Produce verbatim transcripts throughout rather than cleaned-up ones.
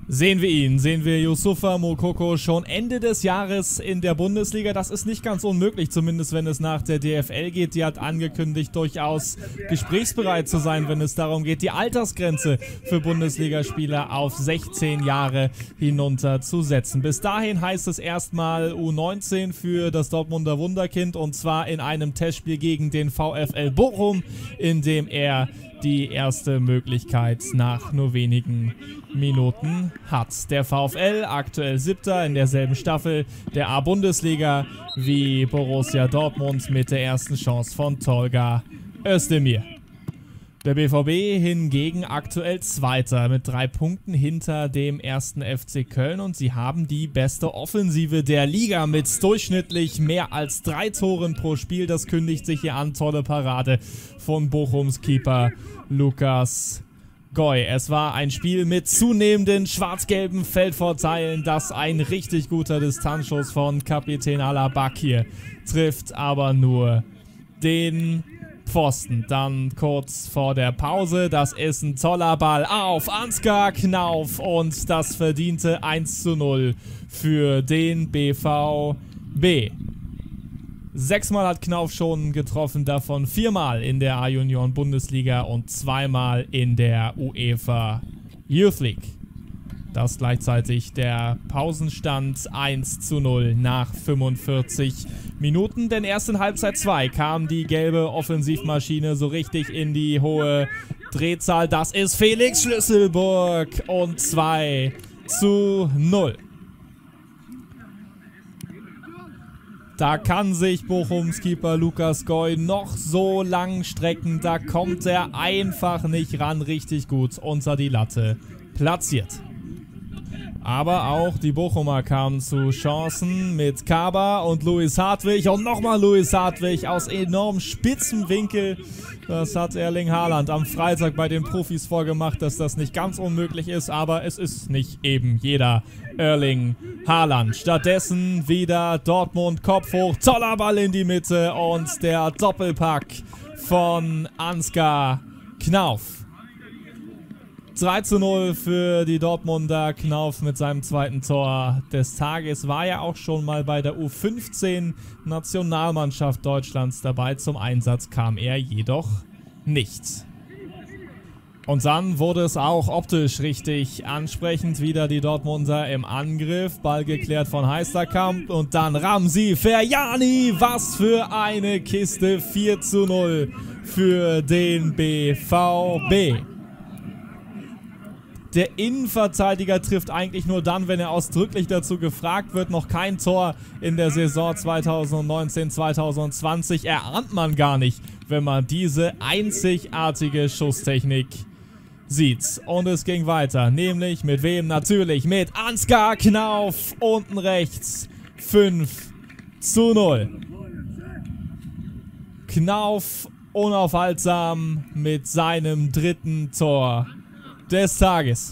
Sehen wir ihn, sehen wir Youssoufa Moukoko schon Ende des Jahres in der Bundesliga. Das ist nicht ganz unmöglich, zumindest wenn es nach der D F L geht. Die hat angekündigt, durchaus gesprächsbereit zu sein, wenn es darum geht, die Altersgrenze für Bundesligaspieler auf sechzehn Jahre hinunterzusetzen. Bis dahin heißt es erstmal U neunzehn für das Dortmunder Wunderkind, und zwar in einem Testspiel gegen den VfL Bochum, in dem er die erste Möglichkeit nach nur wenigen Minuten hat. Der VfL aktuell Siebter in derselben Staffel der A-Bundesliga wie Borussia Dortmund mit der ersten Chance von Tolga Özdemir. Der B V B hingegen aktuell Zweiter mit drei Punkten hinter dem ersten F C Köln, und sie haben die beste Offensive der Liga mit durchschnittlich mehr als drei Toren pro Spiel. Das kündigt sich hier an. Tolle Parade von Bochums Keeper Lukas Goy. Es war ein Spiel mit zunehmenden schwarz-gelben Feldvorteilen, das ein richtig guter Distanzschuss von Kapitän Alabakir trifft, aber nur den Pfosten. Dann kurz vor der Pause, das ist ein toller Ball auf Ansgar Knauf und das verdiente eins zu null für den B V B. Sechsmal hat Knauf schon getroffen, davon viermal in der A-Junioren-Bundesliga und zweimal in der UEFA Youth League. Das gleichzeitig der Pausenstand eins zu null nach fünfundvierzig Minuten. Denn erst in Halbzeit zwei kam die gelbe Offensivmaschine so richtig in die hohe Drehzahl. Das ist Felix Schlüsselburg und zwei zu null. Da kann sich Bochums Keeper Lukas Goy noch so lang strecken. Da kommt er einfach nicht ran. Richtig gut unter die Latte platziert. Aber auch die Bochumer kamen zu Chancen mit Kaba und Luis Hartwig. Und nochmal Luis Hartwig aus enorm spitzem Winkel. Das hat Erling Haaland am Freitag bei den Profis vorgemacht, dass das nicht ganz unmöglich ist. Aber es ist nicht eben jeder Erling Haaland. Stattdessen wieder Dortmund Kopf hoch. Toller Ball in die Mitte und der Doppelpack von Ansgar Knauf. drei zu null für die Dortmunder. Knauf mit seinem zweiten Tor des Tages. War ja auch schon mal bei der U fünfzehn Nationalmannschaft Deutschlands dabei. Zum Einsatz kam er jedoch nicht. Und dann wurde es auch optisch richtig ansprechend. Wieder die Dortmunder im Angriff. Ball geklärt von Heisterkamp. Und dann Ramzi Ferjani. Was für eine Kiste. vier zu null für den B V B. Der Innenverteidiger trifft eigentlich nur dann, wenn er ausdrücklich dazu gefragt wird. Noch kein Tor in der Saison zweitausendneunzehn zweitausendzwanzig. Erahnt man gar nicht, wenn man diese einzigartige Schusstechnik sieht. Und es ging weiter. Nämlich mit wem? Natürlich mit Ansgar Knauf. Unten rechts. fünf zu null. Knauf unaufhaltsam mit seinem dritten Tor des Tages.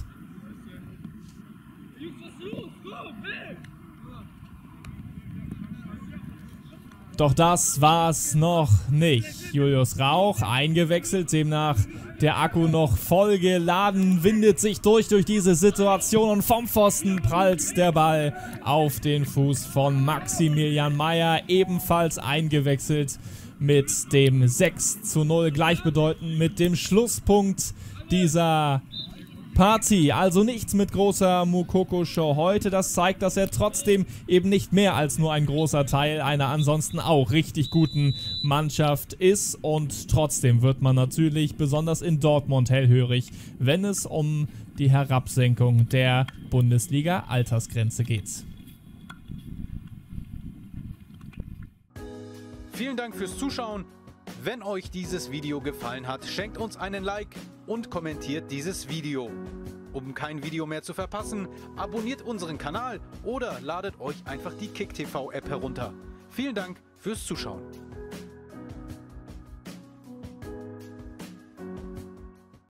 Doch das war's noch nicht. Julius Rauch eingewechselt, demnach der Akku noch voll geladen, windet sich durch durch diese Situation und vom Pfosten prallt der Ball auf den Fuß von Maximilian Meyer, ebenfalls eingewechselt mit dem sechs zu null, gleichbedeutend mit dem Schlusspunkt dieser Partie. Also nichts mit großer Moukoko-Show heute. Das zeigt, dass er trotzdem eben nicht mehr als nur ein großer Teil einer ansonsten auch richtig guten Mannschaft ist. Und trotzdem wird man natürlich besonders in Dortmund hellhörig, wenn es um die Herabsenkung der Bundesliga-Altersgrenze geht. Vielen Dank fürs Zuschauen. Wenn euch dieses Video gefallen hat, schenkt uns einen Like und kommentiert dieses Video. Um kein Video mehr zu verpassen, abonniert unseren Kanal oder ladet euch einfach die KickTV App herunter. Vielen Dank fürs Zuschauen.